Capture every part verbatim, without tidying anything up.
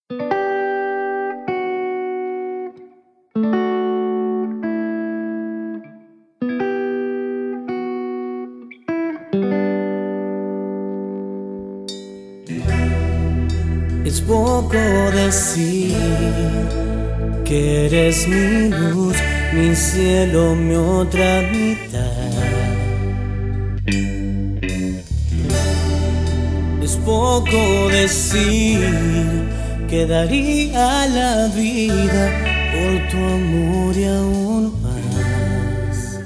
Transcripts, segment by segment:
Es poco decir que eres mi luz, mi cielo, mi otra mitad. Es poco decir que daría la vida por tu amor y aún más.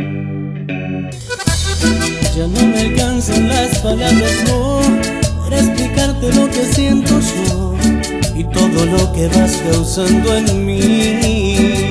Ya no me alcanzan las palabras, no, para explicarte lo que siento yo y todo lo que vas causando en mí.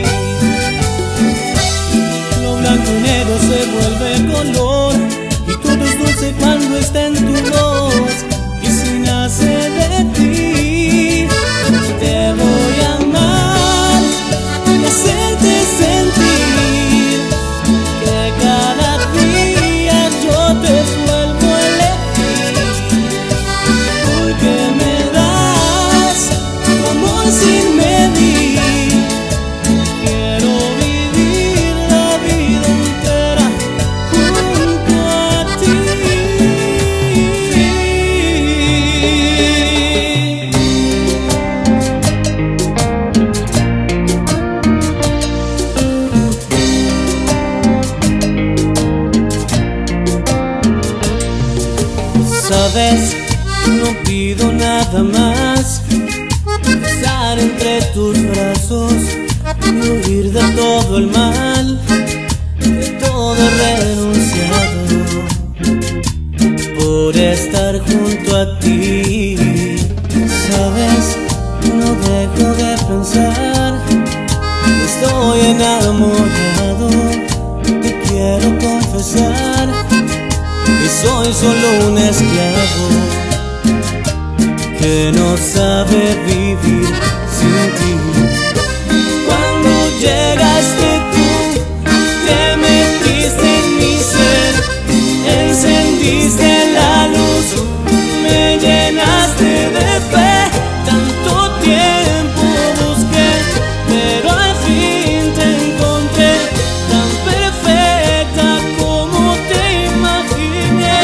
Lo blanco y negro se vuelve color y todo es dulce cuando está en tu voz. Y si nace de ti, te voy a amar y hacerte sentir que cada día yo te vuelvo a elegir, porque me das tu amor sin medir. Quiero vivir la vida entera junto a ti. Sabes, no pido nada más, estar entre tus brazos y huir de todo el mal, de todo renunciado, por estar junto a ti. Sabes, no dejo de pensar, estoy enamorado, te quiero confesar que soy solo un esclavo que no sabe vivir sin ti. Cuando llegaste tú, te metiste en mi ser, encendiste la luz, me llenaste de fe. Tanto tiempo busqué, pero al fin te encontré, tan perfecta como te imaginé.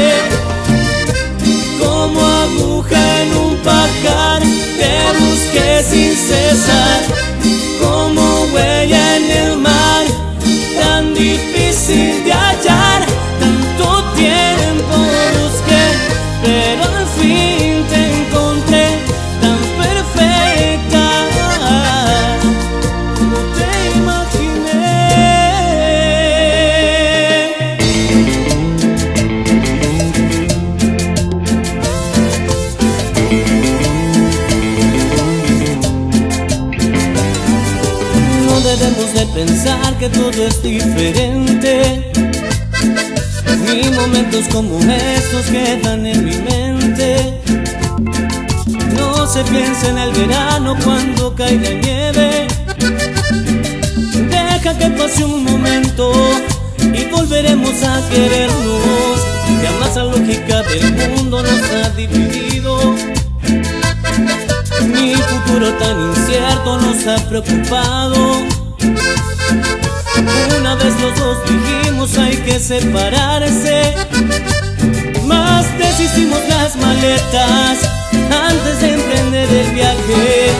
Como aguja en un pajar, te busqué sin cesar, como huella en el mar, tan difícil de hallar. Tanto tiempo busqué, pero al fin te encontré, tan perfecta como te imaginé. No debemos de pensar que todo es diferente, ni momentos como estos quedan en mi mente. No se piensa en el verano cuando cae la nieve. Deja que pase un momento y volveremos a querernos. Jamás la lógica del mundo nos ha dividido. Mi futuro tan incierto nos ha preocupado. Una vez los dos dijimos hay que separarse, mas deshicimos las maletas antes de emprender el viaje.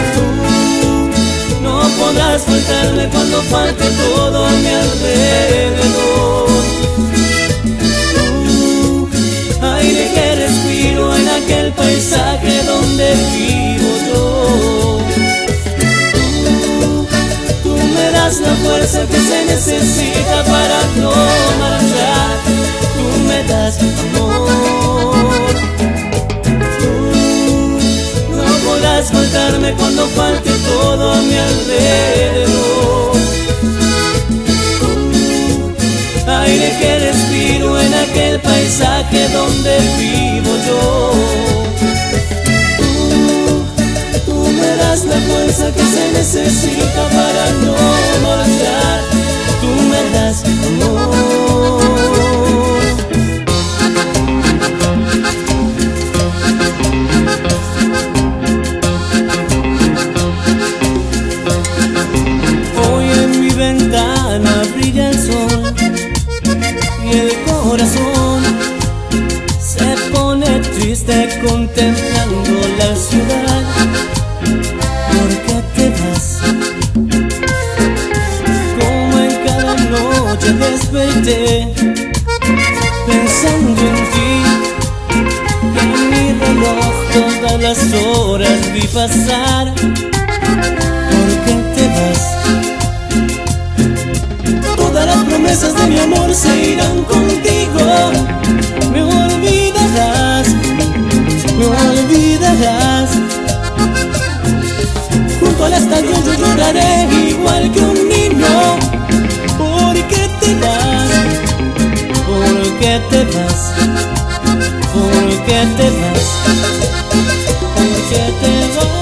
Tú no podrás faltarme cuando falte todo a mi alrededor. Tú, aire que respiro en aquel paisaje donde vivo yo. Tú, tú me das la fuerza que se necesita para no marchar. Tú me das amor. Tú no podrás faltarme cuando falte todo a mi alrededor. Tú, aire que respiro en aquel paisaje donde vivo yo. Tú, tú me das la fuerza que se necesita para no marchar. Tú me das amor. corazón se pone triste contemplando la ciudad. ¿Por qué te vas? Como en cada noche desperté pensando en ti, y en mi reloj todas las horas vi pasar. ¿Por qué te vas? Todas las promesas de mi amor se irán contigo. Me olvidarás, me olvidarás. Junto al estadio yo lloraré igual que un niño. ¿Por qué te vas? ¿Por qué te vas? ¿Por qué te vas? ¿Por qué te vas?